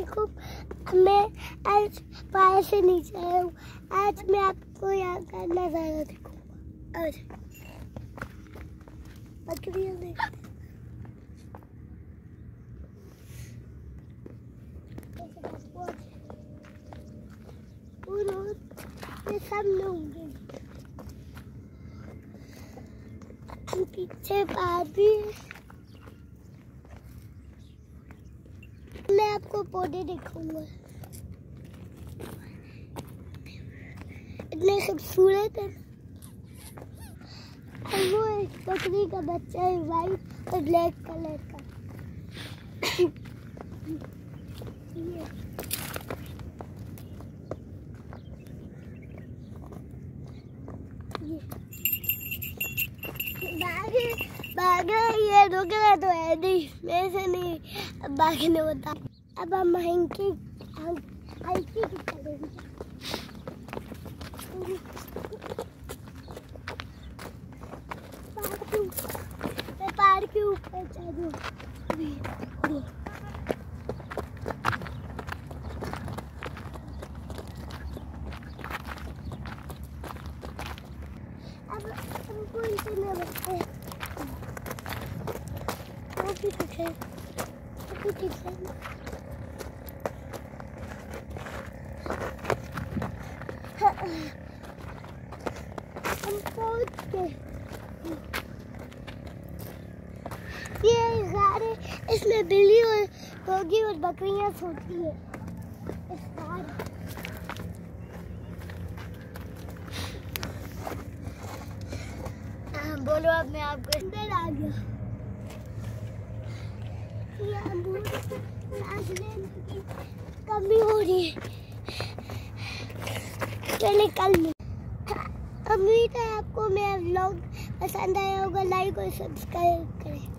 देखो, मैं आज पहाड़ से नीचे आया हूँ। आज मैं आपको यहाँ का नज़ारा दिखाऊंगा। आज बकरियाँ देखते ये सब लोग पीछे पहाड़ भी है। मैं आपको पौधे दिखाऊंगा, इतने खूबसूरत है। और वो एक बकरी का बच्चा है, वाइट और ब्लैक कलर का। भागे ये रुक रहा तो है नहीं, मेरे से नहीं अब भागने होता। अब हम हल्की की करेंगे। मैं पहाड़ के ऊपर चढ़ूं। अब हमको इसे में बैठे हैं। भी ठीक है, भी ठीक है। हम पहुंच गए। ये घर है, इसमें बिल्ली और डॉगी और बकरियां सोती है। इस घर बोलो, अब मैं आपको अंदर आ गया। सांस लेने की कमी हो रही है, चलिए कल मिलते हैं। उम्मीद है आपको मेरा व्लॉग पसंद आया होगा। लाइक और सब्सक्राइब करें।